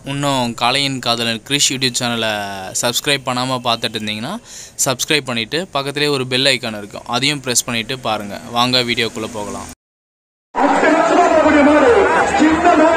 இன்னும் காளையின் காதலன் கிரிஷ் யூடியூப் சேனலை சப்ஸ்கிரைப் பண்ணாமல் பார்த்துட்டு இருந்தீங்கன்னா சப்ஸ்கிரைப் பண்ணிவிட்டு பக்கத்துலேயே ஒரு பெல் ஐக்கான் இருக்கும், அதையும் ப்ரெஸ் பண்ணிவிட்டு பாருங்கள். வாங்க வீடியோக்குள்ளே போகலாம்.